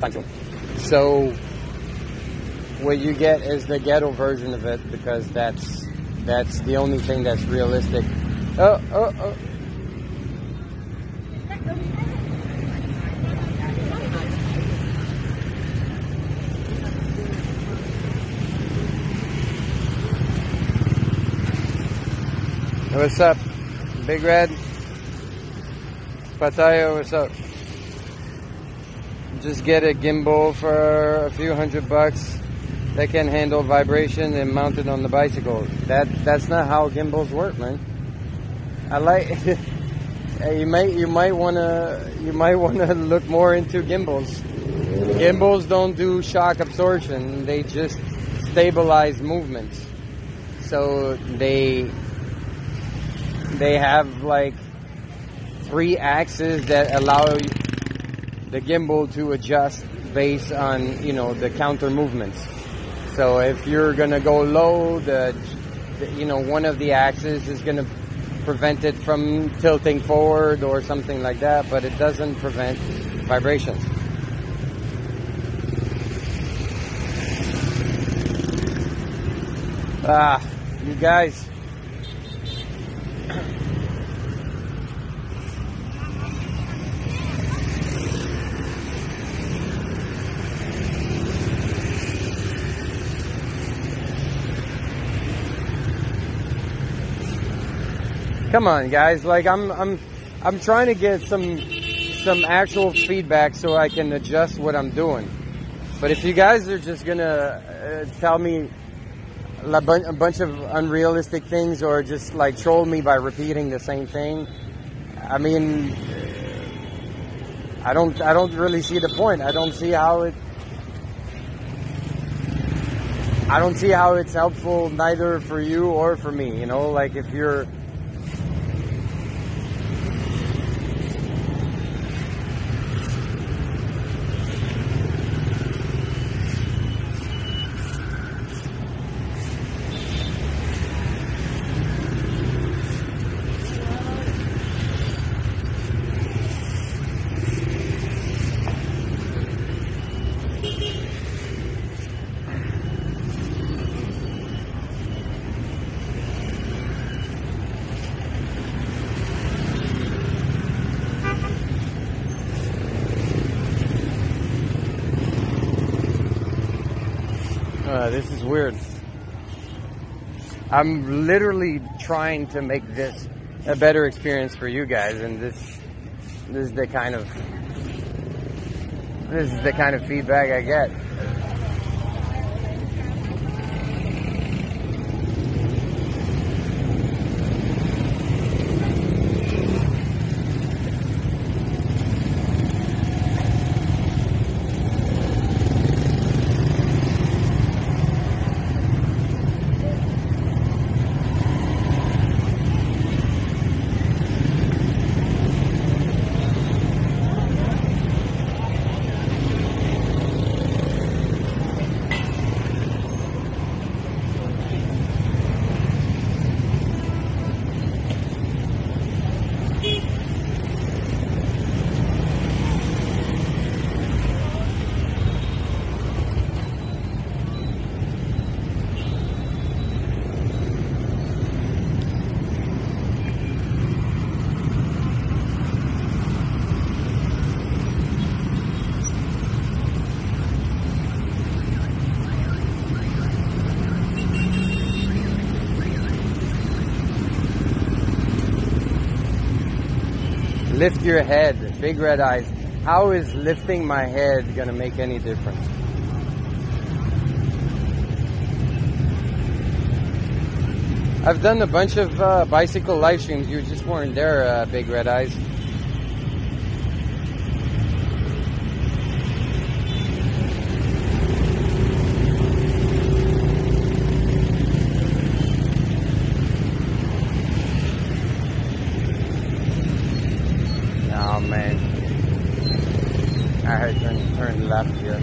So what you get is the ghetto version of it, because that's the only thing that's realistic. Oh. What's up, Big Red? Pattaya, what's up? Just get a gimbal for a few $100 that can handle vibration and mount it on the bicycle. That's not how gimbals work, man. I like you might wanna look more into gimbals. Gimbals don't do shock absorption; they just stabilize movements. So they have like 3 axes that allow the gimbal to adjust based on, you know, the counter movements. So if you're gonna go low, one of the axes is gonna prevent it from tilting forward or something like that, but it doesn't prevent vibrations. You guys. Come on, guys! Like I'm trying to get some actual feedback so I can adjust what I'm doing. But if you guys are just gonna tell me a bunch of unrealistic things, or just like troll me by repeating the same thing, I mean, I don't really see the point. I don't see how it's helpful, neither for you or for me. You know, like if you're this is weird. I'm literally trying to make this a better experience for you guys, and this is the kind of feedback I get. Lift your head, Big Red Eyes. How is lifting my head gonna make any difference? I've done a bunch of bicycle live streams. You just weren't there, Big Red Eyes. Oh man, I had to turn left here.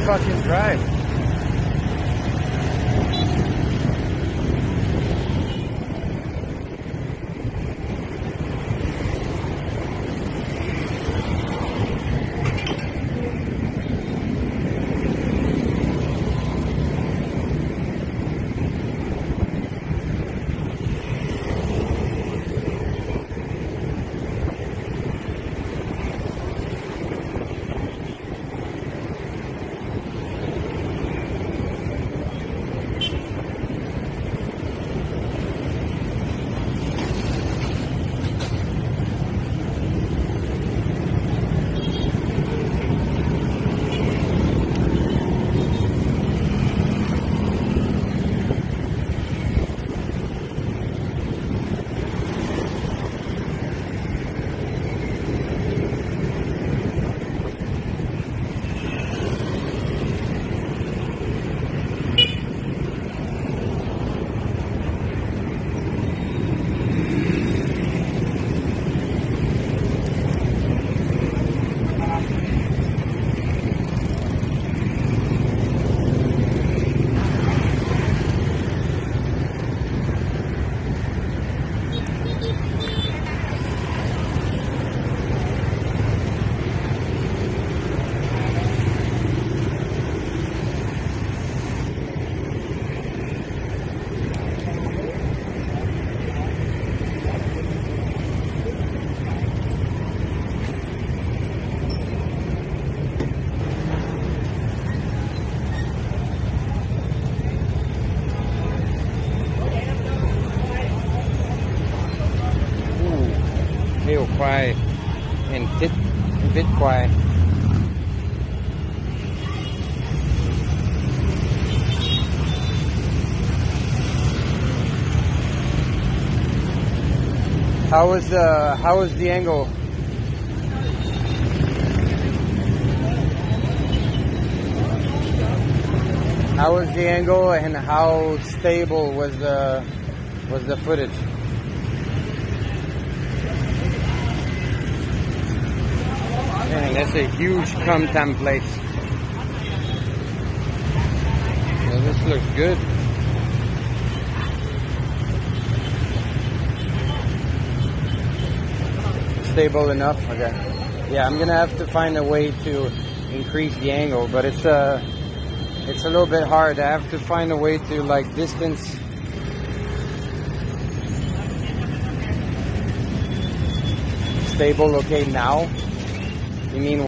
fucking drive. Heo khoai and vít khoai. How was the angle? How was the angle and how stable was the footage? Man, that's a huge come time place. Well, this looks good. Stable enough? Okay. Yeah, I'm gonna have to find a way to increase the angle, but it's a little bit hard. I have to find a way to like distance. Stable, okay, now? You mean